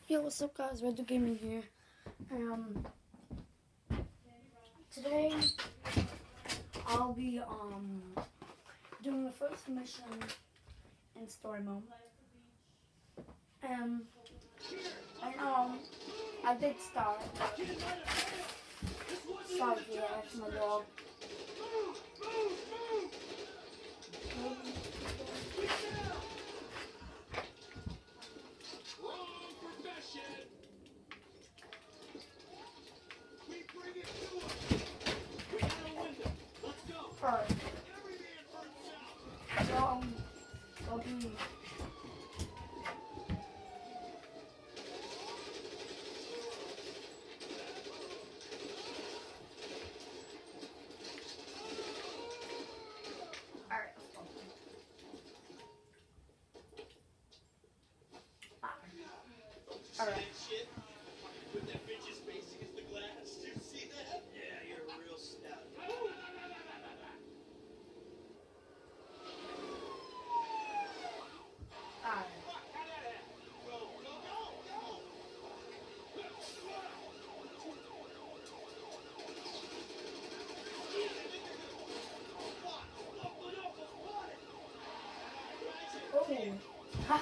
Yo, what's up guys, Red Duke Gaming here. Today I'll be doing the first mission in story mode. I did start. Sorry, yeah, that's my dog. First, I'll be alright, let's go. Alright. With that bitch's face against the glass. Do you see that? Yeah, you're a real stout. Alright. Oh. Ha.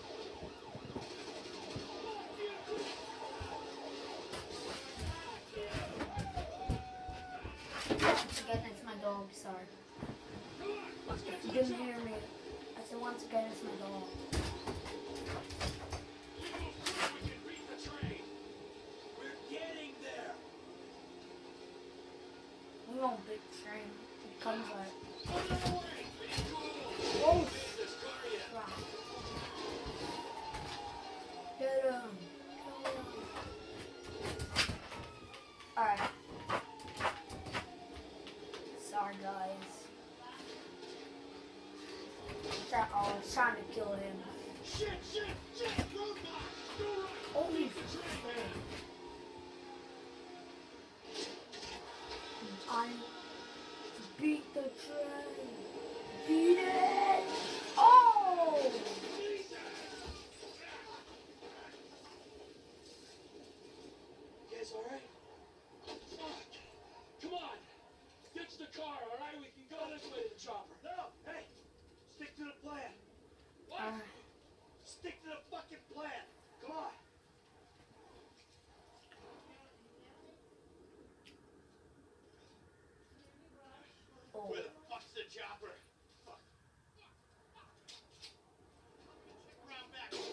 Again, it's my dog, sorry. If you didn't hear me, I said once again, it's my dog. We're getting there. We want big train. It comes like. Oh! Wow. Get him. Alright. Sorry, guys. I was trying to kill him. Shit! Holy shit. I beat the train. Beat it! Oh! You guys alright? Fuck! Come on! Ditch the car, alright? We can go this way to the chopper. No! Hey! Stick to the plan. What? Stick to the fucking plan. Come on. Oh. Where the fuck's the chopper? Fuck. Round back. Ah!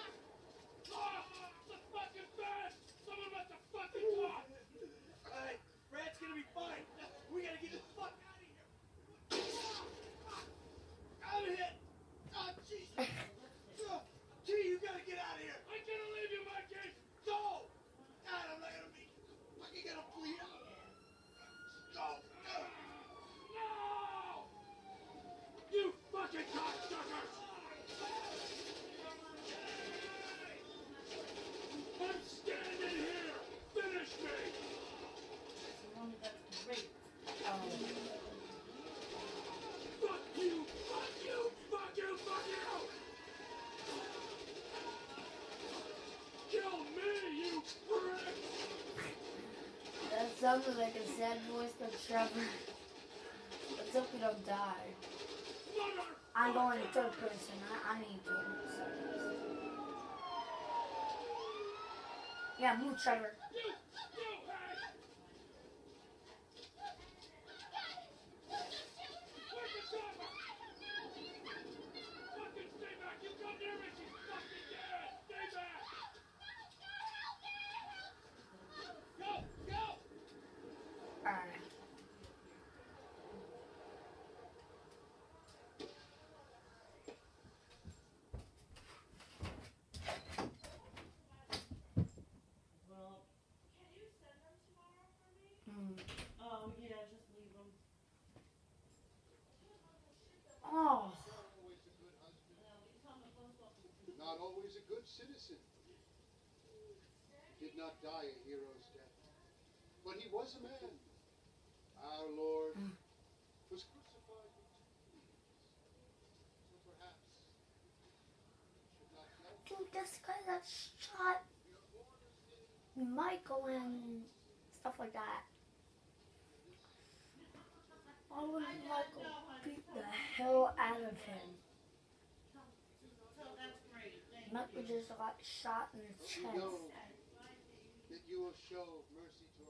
The fucking van! Someone must have fucking talked! Alright, Brad's gonna be fine. We gotta get the fuck out of here. I'm hit! Oh, Jesus! T, you gotta get out of here! I'm gonna leave you, Mikey! Go! God, I'm not gonna be fucking gonna bleed out. Go! No! You fucking cocksuckers! I'm standing here! Finish me! Fuck you! Fuck you! Fuck you! Fuck you! Kill me, you prick! That sounded like a sad voice for Trevor. Let's hope we don't die. I'm going third person. I need to. Yeah, move, Trevor. Fucking stay back! You come near me, she's fucking dead! Stay back! Go! Go! Alright. Oh. Not always a good citizen. He did not die a hero's death, but he was a man. Our Lord was crucified with two thieves. So perhaps Dude, this guy got shot Michael and stuff like that. Why wouldn't Michael beat the hell out of him? Michael just got shot in the We chest. know that you will show mercy to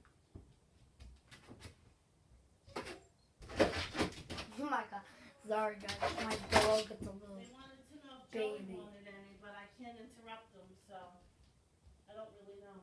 our friend. Oh my god. Sorry guys, my dog gets a little They wanted to know if Joey baby. wanted any, but I can't interrupt them, so I don't really know.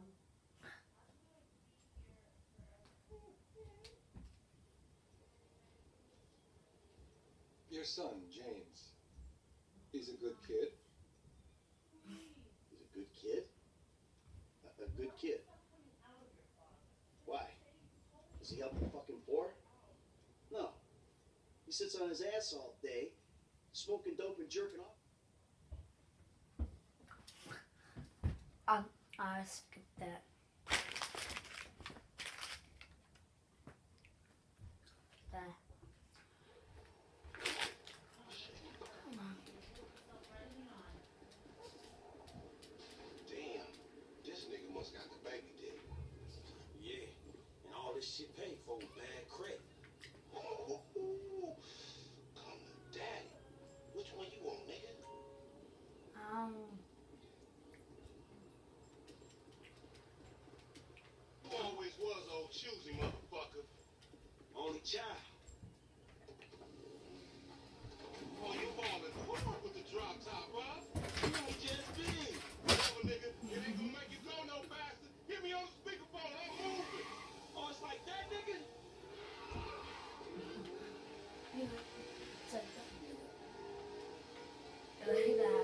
Your son, James. He's a good kid. He's a good kid? A good kid? Why? Does he help the fucking poor? No. He sits on his ass all day, smoking dope and jerking off. I skipped that. There. Come on. Damn, this nigga must got the baby dick. Yeah, and all this shit paid for with bad credit. Oh, come to daddy. Which one you want, nigga? You always was old choosy, motherfucker. Only child. Oh, you ballin' hard with the drop top, huh? You don't just be. Whatever, nigga. It ain't gonna make you go no faster. Hit me on the speakerphone. I'm moving. Oh, it's like that, nigga? It's like that. Look at that.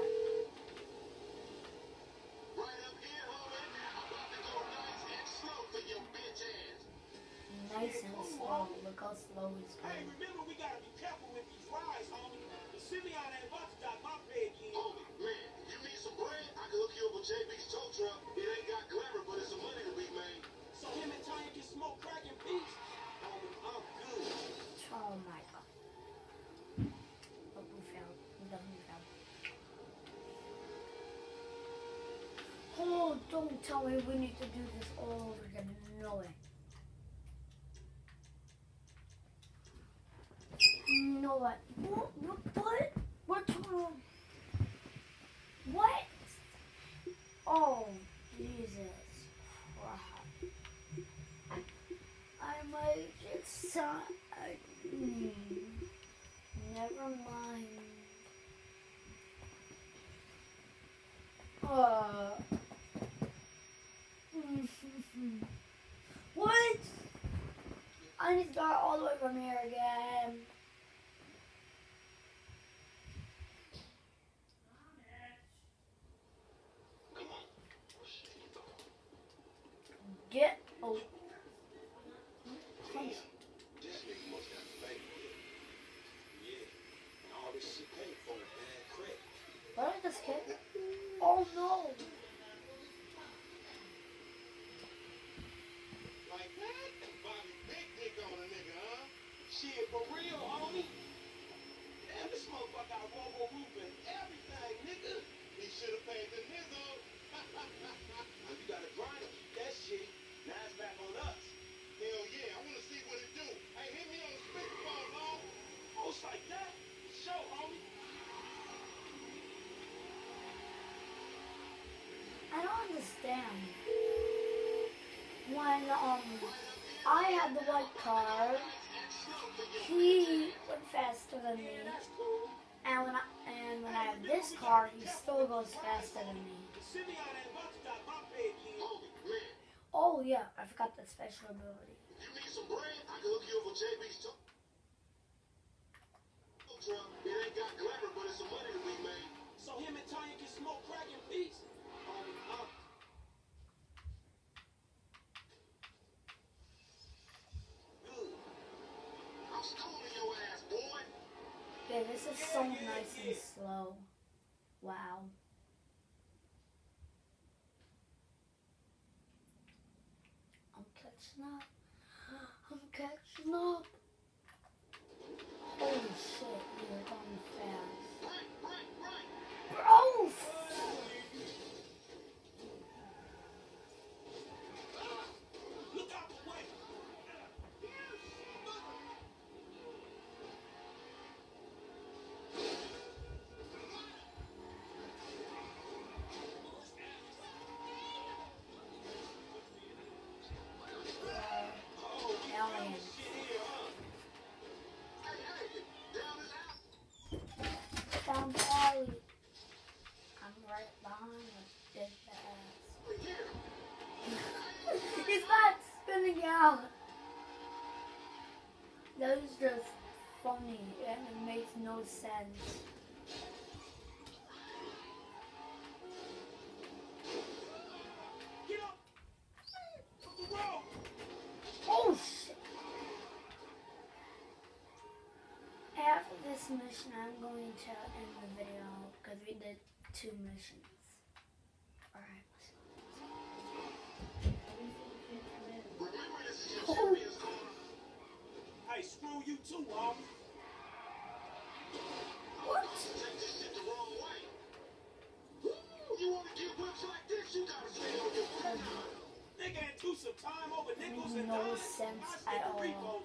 Right up here, homie. I'm about to go nice and slow for your bitch ass. Nice and slow. Look how slow he's Hey, going. remember, we gotta be careful with these rides, homie. The Simeon ain't about to dock my pay again. Homie, man, you need some bread? I can hook you up with JB's tow truck. It ain't got glamour, but it's some money to be made. So him and Tanya can smoke crack in peace? Homie, I'm good. Oh my god. But we failed. We definitely failed. Oh, don't tell me we need to do this all over again. No way. No way. What? What's wrong? What? Oh, Jesus. Wow. I might get some. Never mind. What? I need to start all the way from here again. Come on. Get over. Damn, this nigga must got the baby dick. Yeah, and all this shit paid for with bad credit. What is this kid? Oh no. Like that? Bobby big dick on a nigga, huh? Shit, for real, homie? Damn, this motherfucker got robo roof and everything, nigga. He should have paid the nizzo. Now you gotta grind to keep that shit. Now it's back on us. Hell yeah, I wanna see what it do. Hey, hit me on the speakerphone, dog. Oh, it's like that? Show, homie. I don't understand. When I had the white car, he went faster than me. That's cool. And when I have this car, he still goes faster than me. The Simeon ain't about to dock my pay again. Homie, man, Oh yeah, I forgot the special ability. if you need some bread, I can hook you up with JB's tow truck. It ain't got glamour, but it's some money to be made. So him and Tanya can smoke crack in peace? Homie, I'm good. I'm schooling your ass, boy. Yeah, this is so nice and slow. Wow. I'm catching up. I'm catching up. Holy shit, you're going fast. Right. Bro! out. That is just funny and it makes no sense. Get up! Off the road! Oh shit! After this mission, I'm going to end the video because we did 2 missions. Alright. Remember, this is your champion's corner. Hey, screw you too, homie. What? Take this shit the wrong way. Woo! You want to get whips like this, you gotta stay on your ground. Nigga ain't do some time over nickels Makes and no dimes. sense I at stick to all. repos.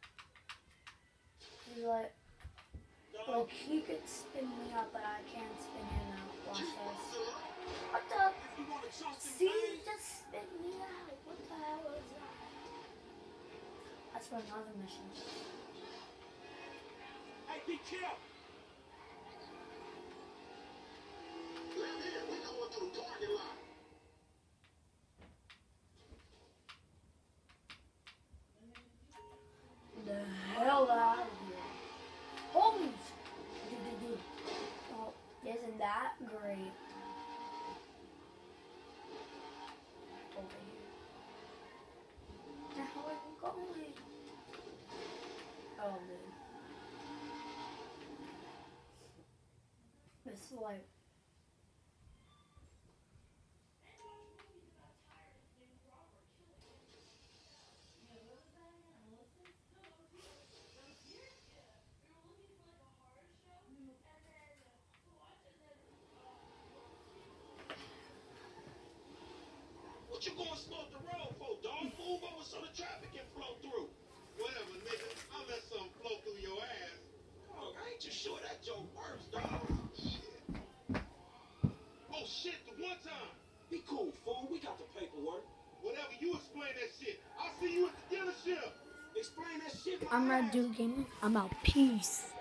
He's like, Dog, he could spin me up, but I can't spin him out. Watch this. Sir, What the? if you want to trust them See, things, just spin me out. What the hell is that? That's for another mission. hey, be careful. left here, we going through the parking lot. The hell out of here. Holy dude. Oh, isn't that great? Over here. Now where am I going? Oh, dude. It's like. What you gonna slow up the road for, dog? Move over so the traffic can flow through. Whatever, nigga. I'll let something flow through your ass. Dog, I ain't too sure that joke works, dog. Shit. Oh, shit, the one time. Be cool, fool. We got the paperwork. Whatever, you explain that shit. I'll see you at the dealership. Explain that shit. I'm Red Dude Gaming. I'm out. Peace.